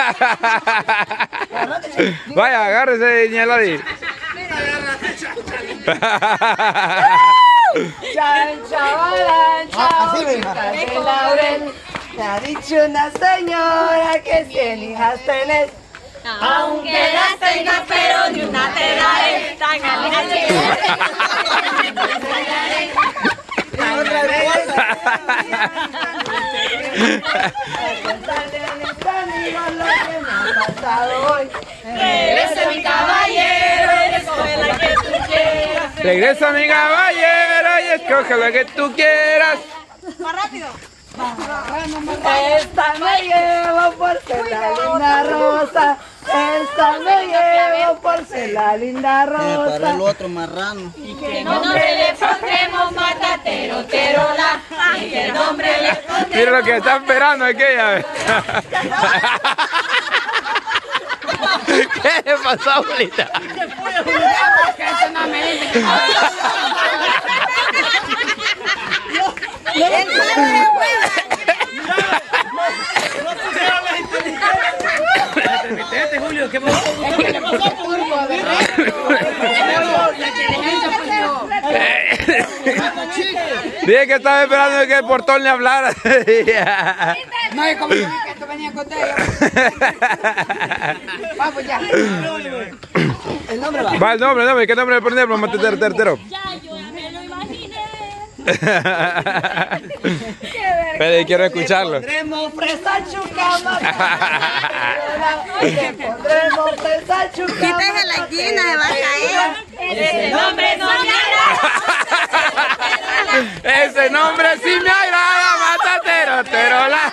Vaya, agárrese, Ñeladi. De laurel. Me ha dicho una señora que 100 hijas tenés. Aunque las tengas, pero ni una te daré. Tan regresa mi caballero, escoge la que tú quieras. Regresa mi caballero y escoge la que tú quieras. Más rápido. Esta me llevo por ser la linda rosa. Esta me llevo por ser la linda rosa. Para el otro marrano. ¿Y qué nombre le pondremos? Matatero, terola. ¿Y qué nombre le pondremos? Mira lo que está esperando aquella. ¿Qué le pasó, abuelita? Julio, ¿qué pasó? Dije que estaba esperando que el portón le hablara. No, es como que esto venía con ella. Vamos ya. El nombre va. Va el nombre. ¿Qué nombre le ponemos? Matatero. Ya, yo ya me lo imaginé. Pero quiero escucharlo. Pondremos fresa chucama. Le pondremos fresa chucama. Quítese la esquina, se va a caer. Ese nombre no me agrada. Ese nombre sí me agrada, Matatero, terola.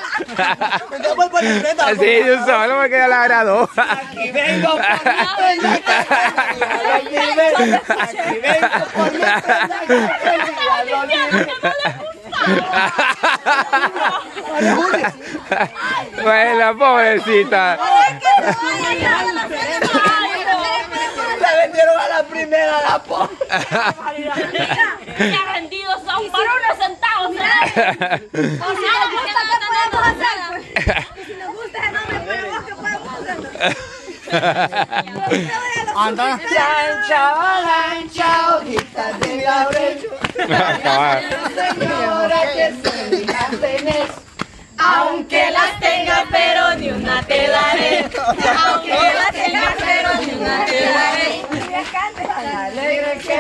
Sí, yo solo porque ya la agradó. Aquí vengo por mi pena. Aquí vengo por mi pena. Bueno, pobrecita. La vendieron a la primera, la pobre. Qué vendidos son para unos centavos. O si nos gusta, ¿qué podemos hacer? Si nos gusta ese nombre, pues ¿qué podemos hacer? Anda. Chancha, balancha, hojitas de laurel. Señora, que se las tenés. Aunque las tenga, pero ni una te daré. Aunque las tenga, pero ni una te daré. Tan alegre que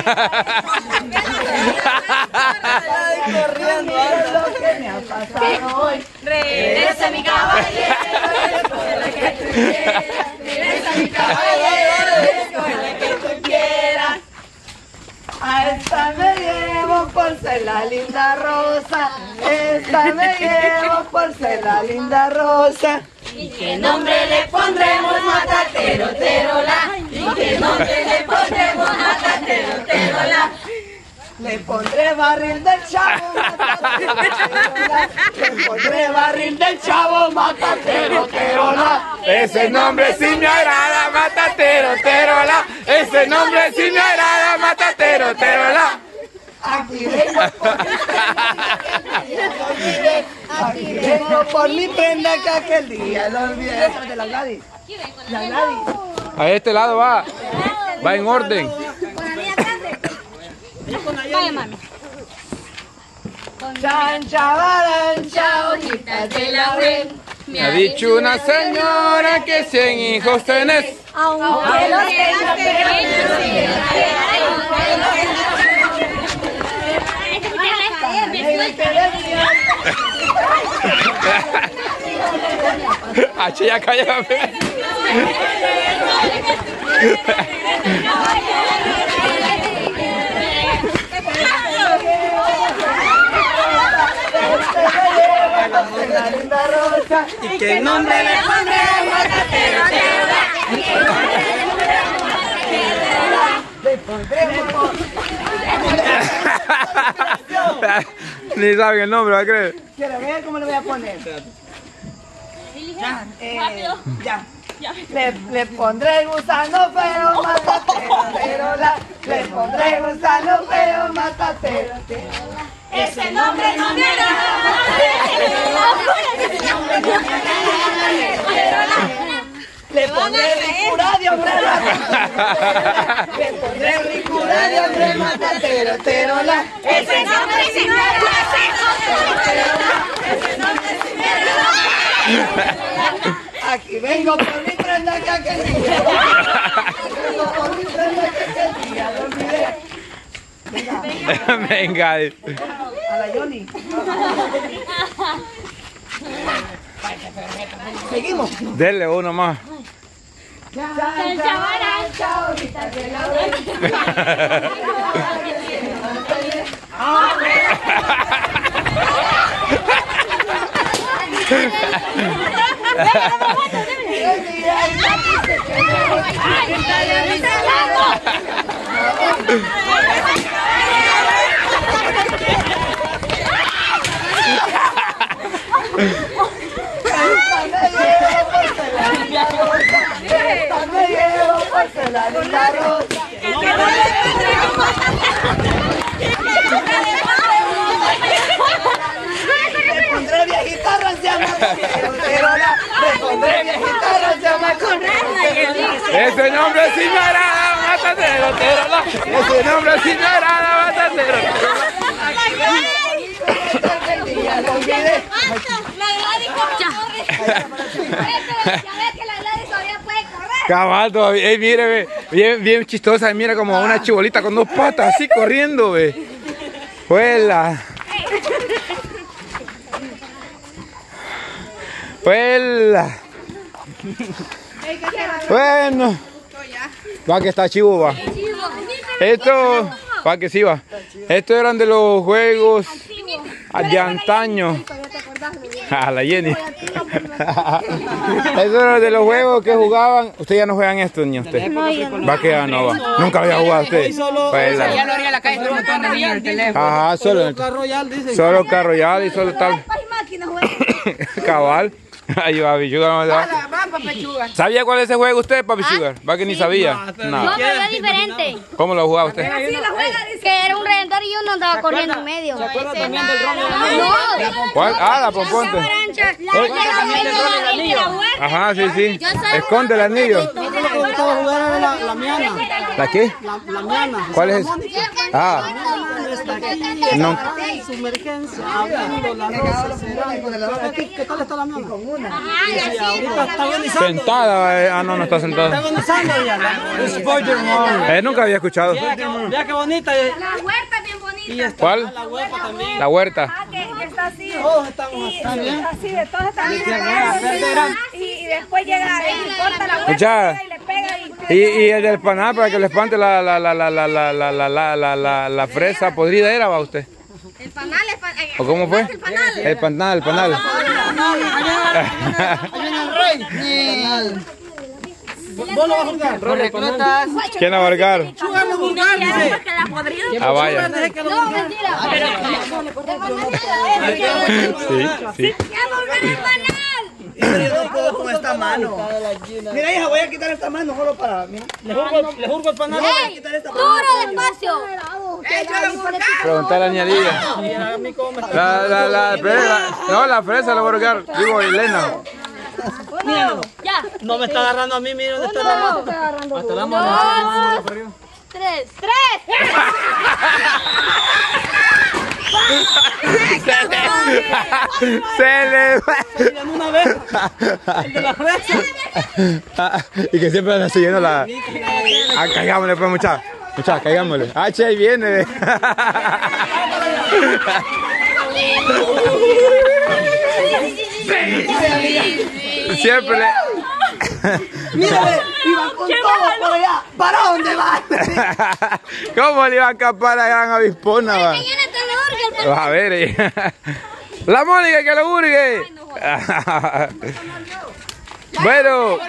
corriendo lo que me ha pasado hoy. Regresa mi caballero, escoge la que tú quieras. Regresa mi caballero, escoge la que tú quieras. A esta me llevo por ser la linda rosa. Esta me llevo por ser la linda rosa. ¿Y qué nombre le pondremos? Matatero, terola. ¿Y qué nombre le pondremos? Matatero, terola. Le pondré barril del chavo, matatero, terola. Le pondré barril del chavo, matatero, terola. Ese nombre sí me agrada, Matatero, terola. Ese nombre sí me agrada, Matatero, terola. Aquí vengo por mi prenda. Aquí vengo por mi prenda que aquel día lo olvidé. Esa es de la Gladys. La Gladys. A este lado va. Va en orden. Vaya, mami. Chancha, balancha, hojitas de laurel. Me ha dicho una señora que 100 hijos tenés. Aunque los tenga pequeños, H ya calla. La linda rosa. ¿Y qué nombre le pondremos? Matatero, terola. Le pondremos. Ni saben el nombre, ¿va a creer? Quiero ver cómo le voy a poner. Rápido. Ya. Le pondré gusano feo, matatero, terola. Le pondré gusano feo, matatero, terola. Ese nombre no me agrada. Ese nombre no me agrada. pondré ricura de hombre matatero. Le pondré ricura de hombre matatero, terola. Ese nombre sí me agrada. Ese nombre sí me agrada. Aquí vengo por mi prenda que aquel día. Vengo por mi prenda que aquel día lo olvidé. Venga. A la Johnny. Seguimos. Denle uno más. Ahorita que la me llevo porcelana rosa. Me pondré viejita rancia matatero, terola. Me pondré viejita rancia matatero. Ese nombre sí me agrada, matatero, terola. Ese nombre sí me agrada, matatero, terola. Aquel día lo olvidé. La Gladys como corre. Ya ves que la Gladys todavía puede correr. Cabal, todavía. Mire, ve. Bien chistosa. Mira como una chibolita con dos patas así corriendo, ve. Huela. Huela. Bueno. Va que está chivo, va. Esto, va que sí va. Estos eran de los juegos de antaño. A la Jenny. Estos eran de los juegos que jugaban. Ustedes ya no juegan esto, ni usted. Va que ya no va. Nunca había jugado usted. Ya lo haría la calle, un montón de niños en el teléfono. Ajá, solo Royal, dicen. Solo Clash Royale y solo tal. Cabal. Ahí va, Papi Sugar. ¿Sabía cuál es ese juego usted, Papi Sugar? Va que ni sabía. No, No. pero es diferente. ¿Cómo lo jugaba usted? Que era un redentor y uno andaba corriendo en medio. ¿Se acuerdan también del Ron y el No. ¿Cuál? Ah, la pomponte. Ajá, sí, sí. Esconde el anillo. Yo lo que me gustaba jugar era la miana. ¿La qué? La miana. ¿Cuál es? Ah, no. Su emergencia, abriendo la rosa, cerrando. ¿Qué tal está la miana? Sí, ahorita está agonizando. Sentada. Ah, no, no está Está sentada. agonizando ya. Spider-Man. Nunca había escuchado. Vea qué bonita. La huerta es bien bonita. Y está ¿Cuál? la huepa también. La huerta. Que está así. Todos estamos bien. Así de todos están bien. Verán. Y después llega y corta la huerta Escucha. y le pega Y el del panal para que le espante la fresa podrida era, va usted. el panal es ¿O cómo fue? El panal, el panal. ¿Vos lo vas a jugar? Reclutas. ¿Quién la va a cargar? Chúgalo vulgar, dice. Ah, vaya. No, mentira. Sí, sí. ¡Ya volver el panal! Pero yo no puedo con esta mano. Mira, hija, voy a quitar esta mano solo para mí. Le jurgo el panal. ¡Ey! ¡Duro, despacio! Preguntar a Niña Lidia. No, la fresa la voy a cargar. Digo, Elena. Ya. No me está agarrando a mí, mira dónde está la mano. Hasta la mano. 3. Se le va. Miren una vez. El de la fresa. Y que siempre anda siguiendo la. Ah, caigámosle, pues, muchachos. Muchachos, caigámosle. Ah, che, ahí viene. Siempre le. Mírale, iba con todo por allá. ¿Para dónde va? ¿Cómo le iba a escapar a gran avispona? Va? Vas a ver. La Mónica que lo hurgue. Bueno.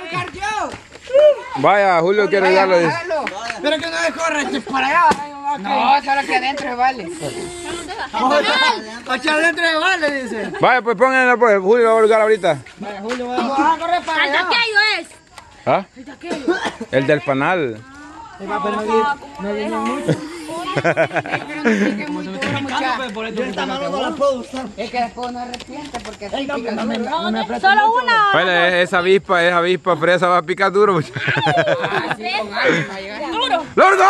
Vaya, Julio quiere darlo. Pero que no le corra, para allá. No, solo que adentro vale. Aquí adentro de vale, dice. Vaya, pues pónganlo, pues. Julio va a hurgar ahorita. Vamos a correr para allá. ¿Aquello es? ¿Ah? El del panal. Yo esta mano no la puedo usar. Es que después uno arrepiente porque así pica No me duro. apretes Solo mucho. una. Bueno, esa avispa fresa va a picar duro, muchachos. Así con años va a llegar. Duro. ¡Lorgo!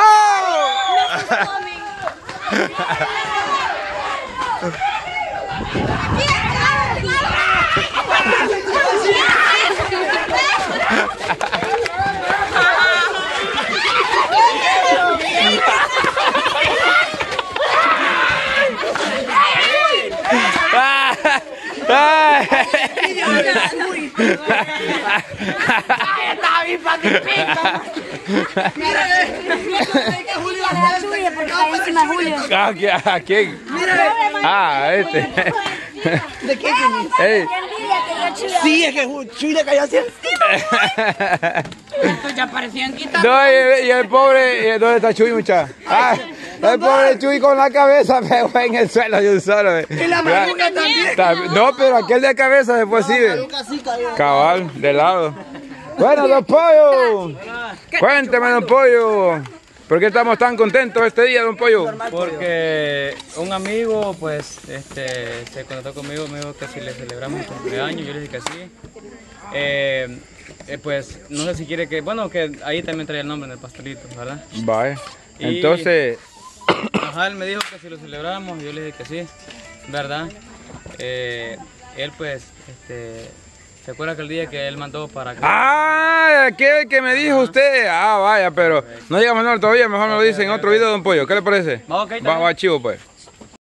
¿A quién? Ah, este. ¿De qué? Ey. Sí, es que Chuy le cayó así encima. Estos ya parecían quitar. No, y el pobre, ¿dónde está Chuy, muchacha? Ah, el pobre Chuy con la cabeza pegó en el suelo de un solo. Y la maruca también. No, pero aquel de cabeza después sí. Así cayó. Cabal, de lado. Bueno, don Pollo. Cuénteme, don Pollo. ¿Por qué estamos tan contentos este día, don Pollo? Porque un amigo, pues, se contactó conmigo, me dijo que si le celebramos el cumpleaños, yo le dije que sí. Pues, no sé si quiere que, bueno, que ahí también traía el nombre en el pastelito, ¿verdad? Vaya. Y- Entonces, Ajá, él me dijo que si lo celebramos, yo le dije que sí, ¿verdad? Él, pues, ¿se acuerda que el día que él mandó para acá? ah, aquel que me dijo usted. Ah, vaya, pero no llegamos a hablar todavía, mejor me lo dice en otro video, don Pollo. ¿Qué le parece? Va, ok, Va, también. chivo, pues.